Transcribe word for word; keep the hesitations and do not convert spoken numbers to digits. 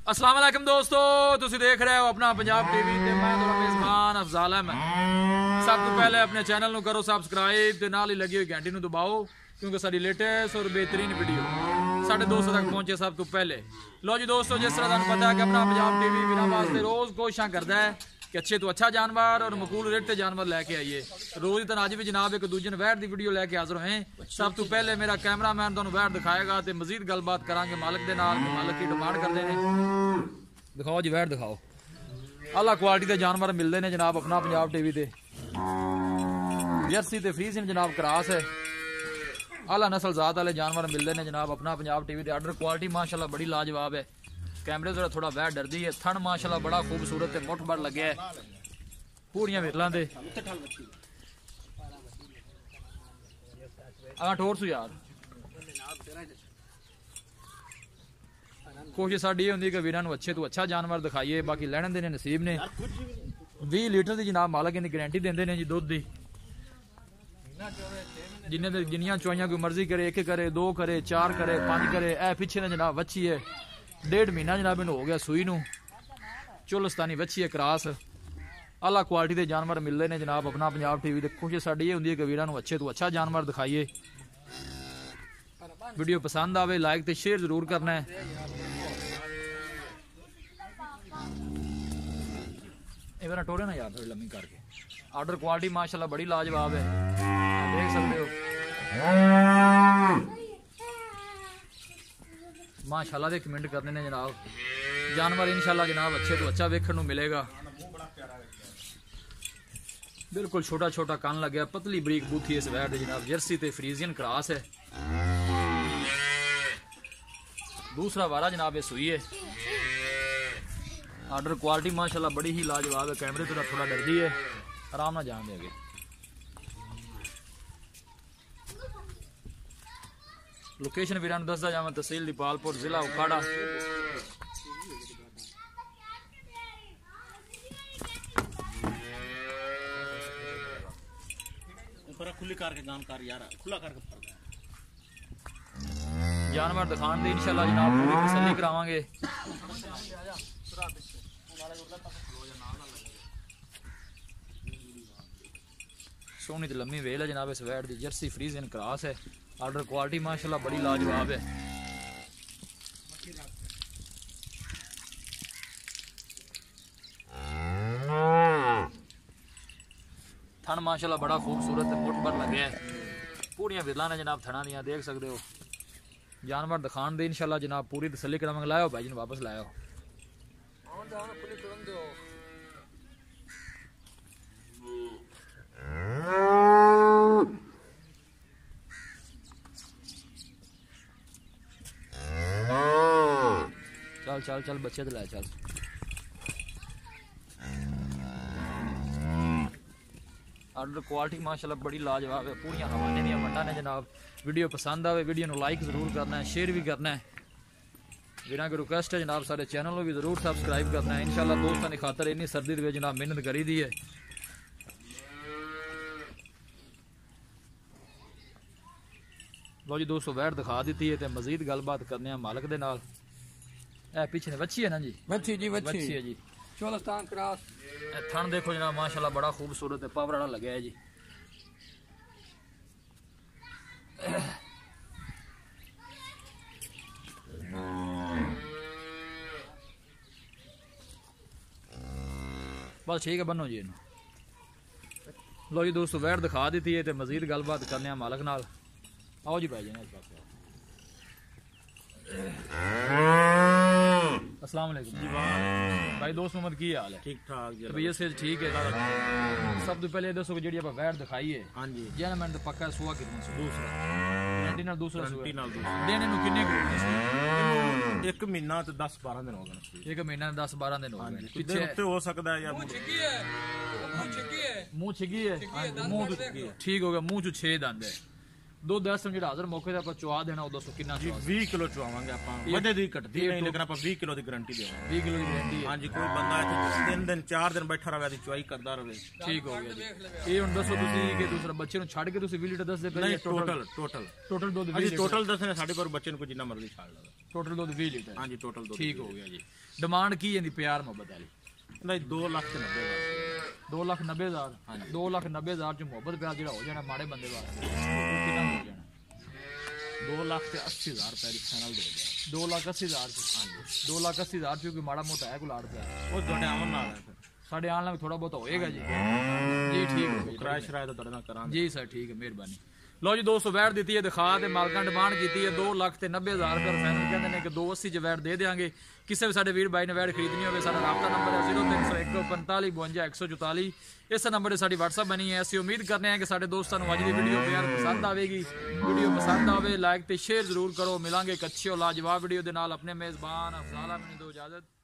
अस्सलाम वालेकुम दोस्तों, तुसी देख रहे हो अपना पंजाब टीवी ते मैं तुहाडा मेज़बान अफजाल अहमद। सब तो पहले अपने चैनल नू करो सब्सक्राइब ते नाल ही लगी हुई घंटी नू दबाओ क्योंकि साडी लेटेस्ट और बेहतरीन वीडियो साडे दोस्तों तक पहुंचे सब तो पहले। लो जी दोस्तों, जिस तरह तुहानू पता है कि अपना पंजाब टीवी बिना वास्ते रोज कोशिशां करदा है कि अच्छे तो अच्छा जानवर और मकूल रेट जानवर लेके आइए। रोज तरह अज भी जनाब एक दूजे ने वैट की वीडियो लेके हाजिर हैं। सब तो पहले मेरा कैमरा मैन तुहानू वैट दिखाएगा तो मजीद गलबात करांगे मालिक दे नाल। मालिक की डिमांड करते हैं, दिखाओ जी वैट दिखाओ। आला क्वालिटी के जानवर मिलते हैं जनाब अपना पंजाब टीवी ते। जर्सी ते फ्रीजियन जनाब क्रास है, आला नस्ल जात वाले जानवर मिलते हैं जनाब अपना पंजाब टीवी ते। आर्डर क्वालिटी माशाल्लाह बड़ी लाजवाब है। कैमरे से थोड़ा वह डरदी है। थन माशाल्लाह बड़ा खूबसूरत है, मुठ बड़ लगे है पूरियां विरलां दे। आ ठोर सु यार कोशिश साडी ये हुंदी कि वीरां नूं अच्छे तो अच्छा जानवर दिखाइए। बाकी लैण दे नसीब ने। बीस लीटर की जनाब मालक इन्नी गारंटी देंदे ने जी दुध दी। जिन्ने दे जिन्नियां चुआइयां कोई मर्जी करे, एक करे, दो करे, चार करे, पांच करे। ए पिछे ने जनाब वच्छी है, डेढ़ महीना जनाब इन्हू हो गया सुई नू। चुलस्तानी वच्छी है क्रास। आला क्वालिटी के जानवर मिलते हैं जनाब अपना पंजाब टीवी ते। कोशिश साडी ये हुंदी है कि वीरां नूं अच्छे तो अच्छा जानवर दिखाइए। वीडियो पसंद आवे लाइक ते शेयर जरूर करना है। ये मेरा टोरे ना यार थोड़ी लम्मी करके। आर्डर क्वालिटी माशाल्लाह बड़ी लाजवाब है, देख सकते हो माशाल्लाह दे कमेंट करने ने जनाब। जानवर इंशाल्लाह जनाब अच्छे तो अच्छा वेखण नूं मिलेगा। बिल्कुल छोटा छोटा कान लगे, पतली बरीक बूथी इस वैट दे जनाब। जर्सी ते फ्रीजियन क्रास है। दूसरा वारा जनाब ये सुई है। आर्डर क्वालिटी माशाल्लाह बड़ी ही लाजवाब है। कैमरे तो थोड़ा डरदी है, आराम ना जान देंगे। लोकेशन वीरान दसदा जावां तहसील दीपालपुर जिला उकाड़ा। खुली करके जानकारी यार खुला करके जानवर दिखाने दी इंशाल्लाह जनाब पूरी तसल्ली करावांगे। सोनी ते लम्मी वेल है जनाब इस वैट दी। जर्सी फ्रीजियन क्रास है। आर्डर क्वालिटी माशाल्लाह बड़ी लाजवाब है। थन माशाल्लाह बड़ा खूबसूरत है, मुठ पर लगे है पूरियां विरलां ने जनाब थना दियां, देख सकते हो। जानवर दिखाने दे इंशाल्लाह जनाब पूरी तसल्ली करावांगे। लाओ भाई जी वापस लाओ। चल चल चल बच्चे तो ला चल। आर्डर क्वालिटी माशाल्लाह बड़ी लाजवाब है। पूरियां हवाने दी वंडा ने जनाब। वीडियो पसंद आवे वीडियो नूं लाइक जरूर करना है, शेयर भी करना है। वीरां की रिक्वेस्ट है जनाब सारे चैनल को भी जरूर सब्सक्राइब करना है। इंशाल्लाह दोस्तों की खातर इन्नी सर्दी दे जनाब मेहनत करी दी है। लो जी दोस्तों वैट दिखा दी है तो मजीद गलबात करने मालिक दे नाल। ए पीछे ने वच्छी है ना जी, वच्छी जी वच्छी है जी। चौलस्तान क्रास। थन देखो जनाब माशाल्लाह बड़ा खूबसूरत है, पावर वाला लगे है जी। बस ठीक है बनो जी। लो जी दोस्तों वैट दिखा दी है तो मजीद गलबात करने मालिक नाल। आओ जी भाई जी। अस्सलाम वालेकुम जी भाई। दोस्त मोहम्मद की हाल है? ठीक ठाक जी, तबीयत से ठीक है। सब तो पहले दसो कि जी आप वैट दिखाई है। हां जी जेना मैं तो पक्का सुआ कितनी सु दूसरा गारंटी नाल दूसरा सुआ गारंटी नाल दूसरा देने नु किन्ने को एक महीना ते दस बारह दिन हो गए। एक महीना दस बारह दिन हो गए। पीछे उत्ते हो सकदा है या मुंह छिगी है, मुंह छिगी है, मुंह छिगी है, मुंह ठीक हो गया। मुंह चो छे दंद है। ਦੁੱਧ ਇਸ ਜਿਹੜਾ ਹਾਜ਼ਰ ਮੌਕੇ ਤੇ ਆਪਾਂ ਚੁਆ ਦੇਣਾ ਉਹ ਦੱਸੋ ਕਿੰਨਾ ਜੀ ਚੁਆ ਵੀਹ ਕਿਲੋ ਚਵਾਵਾਂਗੇ ਆਪਾਂ ਵਧੇ ਦੀ ਘਟਦੀ ਨਹੀਂ ਲੇਕਿਨ ਆਪਾਂ ਵੀਹ ਕਿਲੋ ਦੀ ਗਾਰੰਟੀ ਦੇਵਾਂਗੇ ਵੀਹ ਕਿਲੋ ਦੀ ਗਾਰੰਟੀ ਹੈ ਹਾਂਜੀ ਕੋਈ ਬੰਦਾ ਇੱਥੇ ਤਿੰਨ ਦਿਨ ਚਾਰ ਦਿਨ ਬੈਠਾ ਰਵੇ ਦੀ ਚੁਆਈ ਕਰਦਾ ਰਵੇ ਠੀਕ ਹੋ ਗਿਆ ਜੀ ਇਹ ਹੁਣ ਦੱਸੋ ਤੁਸੀਂ ਕਿ ਦੂਸਰਾ ਬੱਚੇ ਨੂੰ ਛੱਡ ਕੇ ਤੁਸੀਂ ਵੀਹ ਲੀਟਰ ਦੱਸਦੇ ਪਏ ਨਹੀਂ ਟੋਟਲ ਟੋਟਲ ਟੋਟਲ ਦੁੱਧ ਵੀਹ ਅਸੀਂ ਲੀਟਰ ਟੋਟਲ ਦੱਸਣੇ ਸਾਡੇ ਕੋਲ ਬੱਚੇ ਨੂੰ ਕੋਈ ਜਿੰਨਾ ਮਰਜ਼ੀ ਛੱਡ ਲਵੇ ਟੋਟਲ ਦੁੱਧ ਵੀਹ ਲੀਟਰ ਹਾਂਜੀ ਟੋਟਲ ਦੋ ਠੀਕ ਹੋ ਗਿਆ ਜੀ ਡਿਮਾਂਡ ਕੀ ਹੈ ਦੀ ਪਿਆਰ ਮੁਹੱਬਤ ਵਾਲੀ ਨਹੀਂ ਦੋ ਲੱਖ ਤੇ ਨੱਬੇ ਹਜ਼ਾਰ ਦੋ ਲੱਖ ਨੱਬੇ ਹਜ਼ਾਰ ਦੋ ਲੱਖ ਨੱਬੇ ਹਜ਼ਾਰ ਚ ਮੁਹੱਬਤ ਪਿਆਰ ਜਿਹੜਾ ਹੋ ਜਾਣਾ ਮਾੜੇ ਬੰਦੇ ਵਾਸਤੇ ਉਹ ਕਿੰਨਾ ਹੋ ਜਾਣਾ ਦੋ ਲੱਖ ਤੇ ਅੱਸੀ ਹਜ਼ਾਰ ਰੁਪਏ ਦੀ ਫਾਈਨਲ ਦੇ ਦਿਆ ਦੋ ਲੱਖ ਅੱਸੀ ਹਜ਼ਾਰ ਚ ਹਾਂਜੀ ਦੋ ਲੱਖ ਅੱਸੀ ਹਜ਼ਾਰ ਚ ਕੋਈ ਮਾੜਾ ਮੋਟਾ ਹੈ ਕੋਈ ਲਾੜ ਪਿਆ ਉਹ ਤੁਹਾਡੇ ਆਉਣ ਨਾਲ ਹੈ ਫਿਰ ਸਾਡੇ ਆਣ ਨਾਲ ਥੋੜਾ ਬਹੁਤ ਹੋਏਗਾ ਜੀ ਜੀ ਠੀਕ ਹੋ ਗਿਆ ਕਿਰਾਇਆ ਸ਼ਰਾਇਆ ਤਾਂ ਤੁਹਾਡੇ ਨਾਲ ਕਰਾਂਗੇ ਜੀ ਸਰ ਠੀਕ ਹੈ ਮਿਹਰਬਾਨੀ ਲਓ ਜੀ ਦੋ ਸੌ ਵੈਟ ਦਿੱਤੀ ਹੈ ਦਿਖਾ ਤੇ ਮਾਲਕਾਂ ਡਿਮਾਂਡ ਕੀਤੀ ਹੈ ਦੋ ਲੱਖ ਤੇ ਨੱਬੇ ਹਜ਼ਾਰ ਰੁਪਏ ਫਾਈਨਲ ਕਹਿੰਦੇ ਨੇ ਕਿ ਦੋ ਅੱਸੀ ਚ ਵੈਟ ਦੇ ਦੇਾਂਗੇ ਕਿਸੇ ਵੀ ਸਾਡੇ ਵੀਰ ਬਾਈ ਨੇ ਵੈਟ ਖਰੀਦਣੀ ਹੋਵੇ ਸਾਡਾ ਰਾਬਤਾ ਨੰਬਰ ਹੈ ਜ਼ੀਰੋ ਤਿੰਨ ਸੌ ਇੱਕ ਪੰਤਾਲੀ ਬਵੰਜਾ ਇੱਕ ਸੌ ਚੁਤਾਲੀ ਇਸ ਨੰਬਰ ਤੇ ਸਾਡੀ WhatsApp ਬਣੀ ਹੈ ਅਸੀਂ ਉਮੀਦ ਕਰਨੇ ਹਾਂ ਕਿ ਸਾਡੇ ਦੋਸਤਾਂ ਨੂੰ ਅੱਜ ਦੀ ਵੀਡੀਓ ਪਿਆਰ ਪਸੰਦ ਆਵੇਗੀ ਵੀਡੀਓ ਪਸੰਦ ਆਵੇ ਲਾਈਕ ਤੇ ਸ਼ੇਅਰ ਜ਼ਰੂਰ ਕਰੋ ਮਿਲਾਂਗੇ ਇੱਕ ਅੱਛੀ ਔਰ ਲਾਜਵਾਬ ਵੀਡੀਓ ਦੇ ਨਾਲ ਆਪਣੇ ਮੇਜ਼ਬਾਨ ਅਫਜ਼ਾਲ ਮੈਨੂੰ ਦਿਓ ਇਜਾਜ਼ਤ